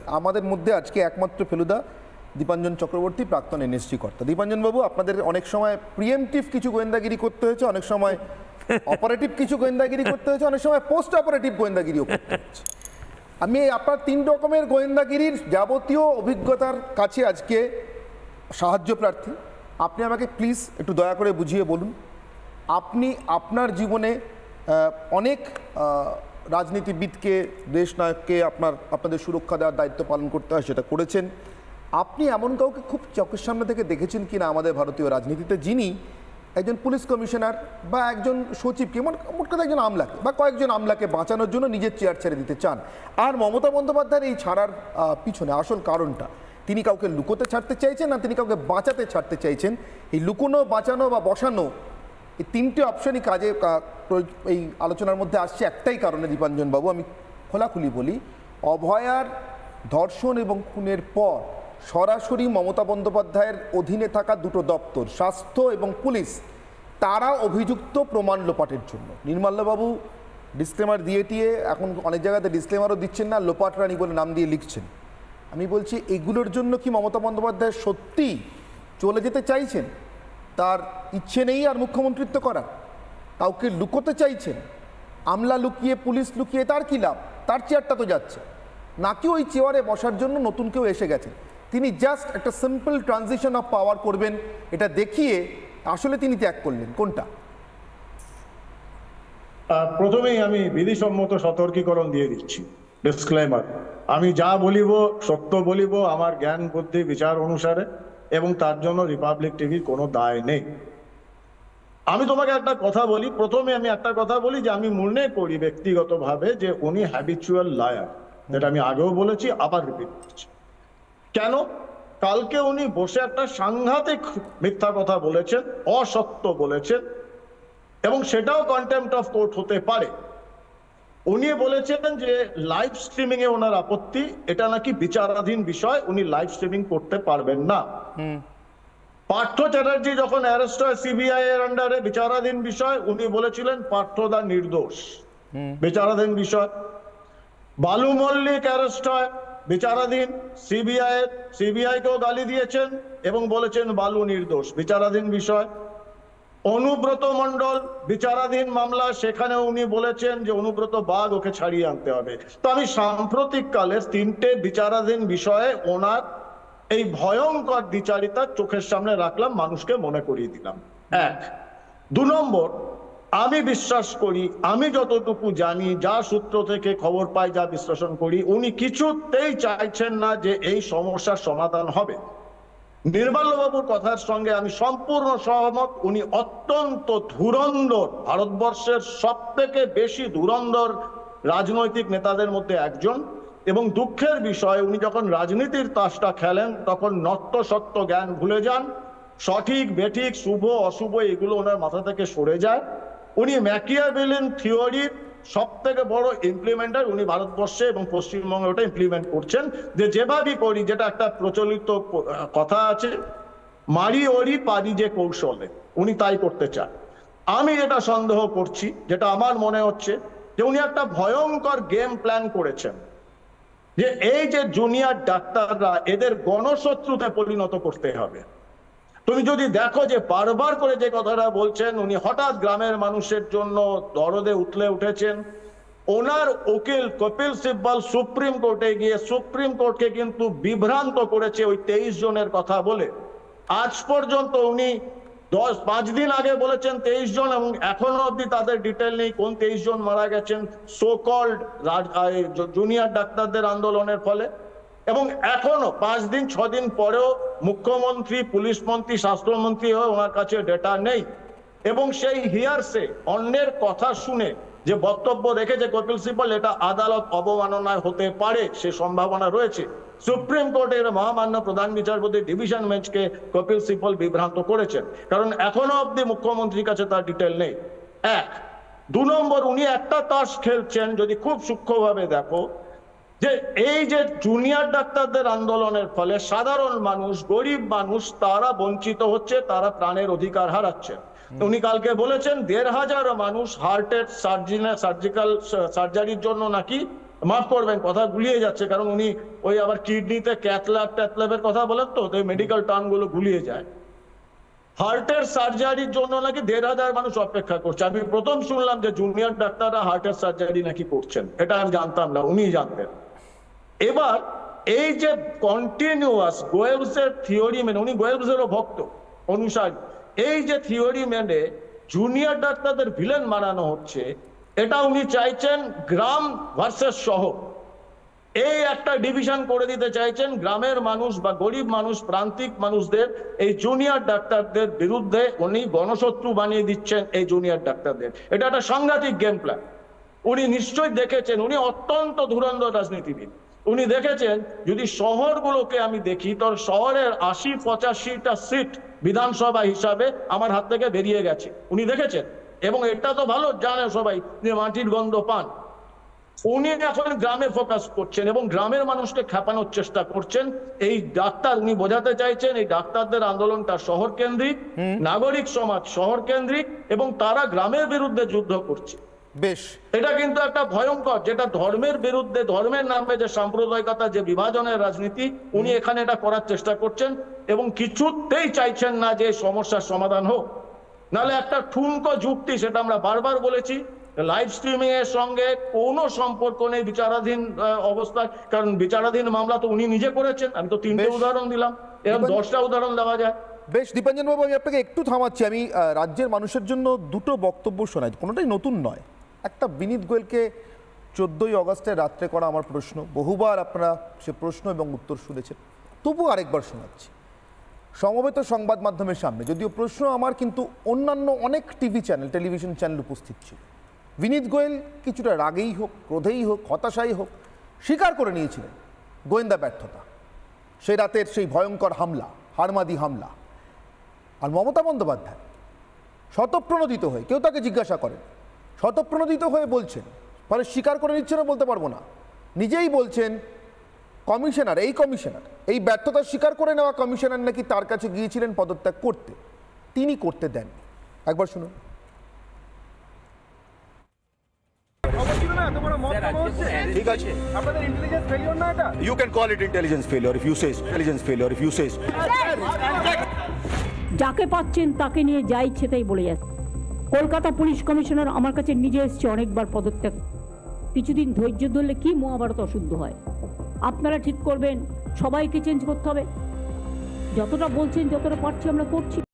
আমাদের মধ্যে আজকে একমাত্র ফেলুদা দীপাঞ্জন চক্রবর্তী, প্রাক্তন এনএসজি কর্তা। দীপাঞ্জন বাবু, আপনাদের অনেক সময় প্রিএমটিভ কিছু গোয়েন্দাগিরি করতে হয়েছে, অনেক সময় অপারেটিভ কিছু গোয়েন্দাগিরি করতে হয়েছে, অনেক সময় পোস্ট অপারেটিভ গোয়েন্দাগিরিও করতে হয়েছে। আমি আপনার 3 রকমের গোয়েন্দাগিরির যাবতীয় অভিজ্ঞতার কাছে আজকে সাহায্য প্রার্থী। আপনি আমাকে প্লিজ একটু দয়া করে বুঝিয়ে বলুন, আপনি আপনার জীবনে অনেক রাজনীতিবিদকে, দেশ নায়ককে আপনাদের সুরক্ষা দেওয়ার দায়িত্ব পালন করতে হয়, সেটা করেছেন। আপনি এমন কাউকে খুব চোখের সামনে থেকে দেখেছেন কিনা আমাদের ভারতীয় রাজনীতিতে, যিনি একজন পুলিশ কমিশনার বা একজন সচিবকে, মোট কথা একজন আমলাকে বা কয়েকজন আমলাকে বাঁচানোর জন্য নিজের চেয়ার ছেড়ে দিতে চান? আর মমতা বন্দ্যোপাধ্যায়ের এই ছাড়ার পিছনে আসল কারণটা, তিনি কাউকে লুকোতে ছাড়তে চাইছেন না তিনি কাউকে বাঁচাতে ছাড়তে চাইছেন? এই লুকোনো, বাঁচানো বা বসানো, এই 3টে অপশনই কাজে এই আলোচনার মধ্যে আসছে একটাই কারণে। দীপাঞ্জন বাবু, আমি খোলাখুলি বলি, অভয়ার ধর্ষণ এবং খুনের পর সরাসরি মমতা বন্দ্যোপাধ্যায়ের অধীনে থাকা 2টো দপ্তর, স্বাস্থ্য এবং পুলিশ, তারা অভিযুক্ত প্রমাণ লোপাটের জন্য। নির্মাল্যবাবু ডিসক্লেমার দিয়ে টিয়ে এখন অনেক জায়গাতে ডিসক্লেমারও দিচ্ছেন না, লোপাটরানি বলে নাম দিয়ে লিখছেন। আমি বলছি, এগুলোর জন্য কি মমতা বন্দ্যোপাধ্যায় সত্যি চলে যেতে চাইছেন? তার ইচ্ছে নেই আর মুখ্যমন্ত্রিত্ব করার? কাউকে লুকোতে চাইছেন? আমলা লুকিয়ে, পুলিশ লুকিয়ে তার কী লাভ? তার চেয়ারটা তো যাচ্ছে। নাকি ওই চেয়ারে বসার জন্য নতুন কেউ এসে গেছেন, তিনি জাস্ট একটা সিম্পল ট্রানজিশন অফ পাওয়ার করবেন এটা দেখিয়ে আসলে তিনি ত্যাগ করলেন? কোনটা? প্রথমেই আমি বিধিসম্মত সতর্কীকরণ দিয়ে দিচ্ছি, ডিসক্লেমার। আমি যা বলিব সত্য বলিব আমার জ্ঞান বুদ্ধি বিচার অনুসারে, এবং তার জন্য রিপাবলিক টিভির কোনো দায় নেই। আমি তোমাকে একটা কথা বলি, প্রথমে আমি একটা কথা বলি যে আমি মনে করি ব্যক্তিগতভাবে যে উনি হ্যাবিচুয়াল লায়ার, যেটা আমি আগেও বলেছি, আবার রিপিট করছি। কেন? কালকে উনি বসে একটা সাংঘাতিক মিথ্যা কথা বলেছেন, অসত্য বলেছেন, এবং সেটাও কন্টেম্পট অফ কোর্ট হতে পারে। উনি বলেছেন যে লাইভ স্ট্রিমিং এ ওনার আপত্তি, এটা নাকি বিচারাধীন বিষয়, উনি লাইভ স্ট্রিমিং করতে পারবেন না। পার্থ চ্যাটার্জি যখন অ্যারেস্ট হয় সিবিআই এর আন্ডারে, বিচারাধীন বিষয়, উনি বলেছিলেন পার্থদা নির্দোষ, বিচারাধীন বিষয়। বালু মল্লিক অ্যারেস্ট হয়, বিচারাধীন, সিবিআই কেও গালি দিয়েছেন এবং বলেছেন বালু নির্দোষ, বিচারাধীন বিষয়। অনুব্রত মণ্ডল বিচারাধীন মামলা, সেখানে উনি বলেছেন যে অনুব্রত বাগ, ওকে ছাড়িয়ে আনতে হবে। তো আমি সাম্প্রতিক কালের 3টে বিচারাধীন বিষয়ে ওনার এই ভয়ঙ্কর দ্বিচারিতা চোখের সামনে রাখলাম, মানুষকে মনে করিয়ে দিলাম। 1। 2 নম্বর, আমি বিশ্বাস করি, আমি যতটুকু জানি, যা সূত্র থেকে খবর পাই, যা বিশ্লেষণ করি, উনি কিছুতেই চাইছেন না যে এই সমস্যার সমাধান হবে। নির্মলবাবুর কথার সঙ্গে আমি সম্পূর্ণ সহমত। উনি অত্যন্ত ধুরন্ধর, ভারতবর্ষের সবথেকে বেশি ধুরন্ধর রাজনৈতিক নেতাদের মধ্যে একজন। এবং দুঃখের বিষয়, উনি যখন রাজনীতির তাসটা খেলেন তখন নত্য সত্য জ্ঞান ভুলে যান, সঠিক বেঠিক শুভ অশুভ এগুলো ওনার মাথা থেকে সরে যায়। উনি ম্যাকিয়াভেলিয়ান থিওরির সব থেকে বড় ইমপ্লিমেন্টার। উনি ভারতবর্ষে এবং পশ্চিমবঙ্গে ওটা ইমপ্লিমেন্ট করছেন, যে যেভাবেই করি, যেটা একটা প্রচলিত কথা আছে, মারি ওরি পারি যে কৌশলে, উনি তাই করতে চান। আমি যেটা সন্দেহ করছি, যেটা আমার মনে হচ্ছে, যে উনি একটা ভয়ঙ্কর গেম প্ল্যান করেছেন, যে এই যে জুনিয়র ডাক্তাররা, এদের গণশত্রুতে পরিণত করতে হবে। তুমি যদি দেখো যে বারবার করে যে কথাটা বলছেন, উনি হঠাৎ গ্রামের মানুষের জন্য দরদে উঠেছেন। ওনার উকিল কপিল সিব্বল সুপ্রিম কোর্টে গিয়ে সুপ্রিম কোর্টকে কিন্তু বিভ্রান্ত করেছে ওই 23 জনের কথা বলে। আজ পর্যন্ত উনি 5 দিন আগে বলেছেন 23 জন, এবং এখনো অব্দি তাদের ডিটেল নেই কোন 23 জন মারা গেছেন সো কল্ড জুনিয়র ডাক্তারদের আন্দোলনের ফলে। এবং এখনো 5 দিন 6 দিন পরেও মুখ্যমন্ত্রী, পুলিশ মন্ত্রী, স্বাস্থ্যমন্ত্রী হয়ে ওনার কাছে ডেটা নেই। এবং সেই হিয়ারসে, অন্যের কথা শুনে যে বক্তব্য রেখেছে কপিল সিব্বল, এটা আদালত অবমাননায় হতে পারে, সে সম্ভাবনা রয়েছে। সুপ্রিম কোর্টের মহামান্য প্রধান বিচারপতি ডিভিশন বেঞ্চকে কপিল সিব্বল বিভ্রান্ত করেছেন, কারণ এখনো অব্দি মুখ্যমন্ত্রীর কাছে তার ডিটেল নেই। 1। 2 নম্বর, উনি একটা তাস খেলছেন, যদি খুব সূক্ষ্মভাবে দেখো, যে এই যে জুনিয়র ডাক্তারদের আন্দোলনের ফলে সাধারণ মানুষ, গরিব মানুষ, তারা বঞ্চিত হচ্ছে, তারা প্রাণের অধিকার হারাচ্ছে। উনি কালকে বলেছেন 1,500 মানুষ হার্টের সার্জিক্যাল সার্জারির জন্য নাকি মাফ করবেন কথা গুলিয়ে যাচ্ছে, কারণ উনি ওই আবার কিডনিতে ক্যাথল্যাবের কথা বলেন, তো মেডিকেল টার্ম গুলো গুলিয়ে যায়। হার্টের সার্জারির জন্য নাকি 1,500 মানুষ অপেক্ষা করছে। আমি প্রথম শুনলাম যে জুনিয়র ডাক্তাররা হার্টের সার্জারি নাকি করছেন, এটা আমি জানতাম না, উনি জানতেন। এবার এই যে কন্টিনিউয়াস গোয়েলসের থিওরি মেনে, উনি গোয়েলসেরও ভক্ত অনুসারী, এই যে থিওরি মেনে জুনিয়র ডাক্তারদের ভিলেন বানানো হচ্ছে, এটা উনি চাইছেন গ্রাম ভার্সেস শহর, এই একটা ডিভিশন করে দিতে চাইছেন। গ্রামের মানুষ বা গরিব মানুষ, প্রান্তিক মানুষদের এই জুনিয়র ডাক্তারদের বিরুদ্ধে উনি গণশত্রু বানিয়ে দিচ্ছেন এই জুনিয়র ডাক্তারদের। এটা একটা সাংঘাতিক গেম প্ল্যান। উনি নিশ্চয়ই দেখেছেন, উনি অত্যন্ত ধুরন্ধর রাজনীতিবিদ। উনি দেখেছেন, যদি শহরগুলোকে আমি দেখি, তো শহরের 80-85টা সিট বিধানসভা হিসাবে আমার হাত থেকে বেরিয়ে গেছে, উনি দেখেছেন। এবং এটা তো ভালো জানে সবাই যে মাটির গন্ধ পান। উনি এখন গ্রামে ফোকাস করছেন এবং গ্রামের মানুষকে খেপানোর চেষ্টা করছেন। এই ডাক্তার, উনি বোঝাতে চাইছেন এই ডাক্তারদের আন্দোলনটা শহর কেন্দ্রিক, নাগরিক সমাজ শহর কেন্দ্রিক, এবং তারা গ্রামের বিরুদ্ধে যুদ্ধ করছে। বেশ, এটা কিন্তু একটা ভয়ঙ্কর, যেটা ধর্মের বিরুদ্ধে, ধর্মের নামে যে সাম্প্রদায়িকতা, যে বিভাজনের রাজনীতি, উনি এখানে এটা করার চেষ্টা করছেন এবং কিছুতেই চাইছেন না যে সমস্যার সমাধান হোক। নাহলে একটা ঠুনকো যুক্তি, সেটা আমরা বারবার বলেছি, লাইভ স্ট্রিমিং এর সঙ্গে কোনো সম্পর্ক নেই বিচারাধীন অবস্থায়, কারণ বিচারাধীন মামলা তো উনি নিজে করেছেন। আমি তো 3টে উদাহরণ দিলাম, এরকম 10টা উদাহরণ দেওয়া যায়। বেশ দীপাঞ্জন বাবু, আমি আপনাকে একটু থামাচ্ছি। আমি রাজ্যের মানুষের জন্য দুটো বক্তব্য শোনাই, কোনোটাই নতুন নয়। একটা, বিনীত গোয়েলকে 14ই অগস্টের রাত্রে করা আমার প্রশ্ন, বহুবার আপনারা সে প্রশ্ন এবং উত্তর শুনেছেন, তবু আরেকবার শোনাচ্ছি সমবেত সংবাদ মাধ্যমের সামনে। যদিও প্রশ্ন আমার, কিন্তু অন্যান্য অনেক টিভি চ্যানেল, টেলিভিশন চ্যানেল উপস্থিত ছিল। বিনীত গোয়েল কিছুটা রাগেই হোক, ক্রোধেই হোক, হতাশাই হোক, স্বীকার করে নিয়েছিলেন গোয়েন্দা ব্যর্থতা, সেই রাতের সেই ভয়ঙ্কর হামলা, হারমাদি হামলা। আর মমতা বন্দ্যোপাধ্যায় স্বতঃপ্রণোদিত হয়ে, কেউ তাকে জিজ্ঞাসা করেন, স্বতঃপ্রণোদিত হয়ে বলছেন, ফলে স্বীকার করে নিচ্ছেনও বলতে পারবো না, নিজেই বলছেন কমিশনার, এই ব্যর্থতা স্বীকার করে নেওয়া কমিশনার নাকি তার কাছে গিয়েছিলেন পদত্যাগ করতে, তিনি করতে দেন। একবার শুনুন। ঠিক আছে, আপনাদের ইন্টেলিজেন্স ফেলিওর না এটা? You can call it intelligence failure if you say. যাকে পাচ্ছেন তাকে নিয়ে যা ইচ্ছে তাই বলে যাচ্ছে। কলকাতা পুলিশ কমিশনার আমার কাছে নিজে এসছে অনেকবার পদত্যাগ। কিছুদিন ধৈর্য ধরলে কি মহাভারত অশুদ্ধ হয়। আপনারা ঠিক করবেন সবাইকে চেঞ্জ করতে হবে। যতটা বলছেন, যতটা পারছি আমরা করছি।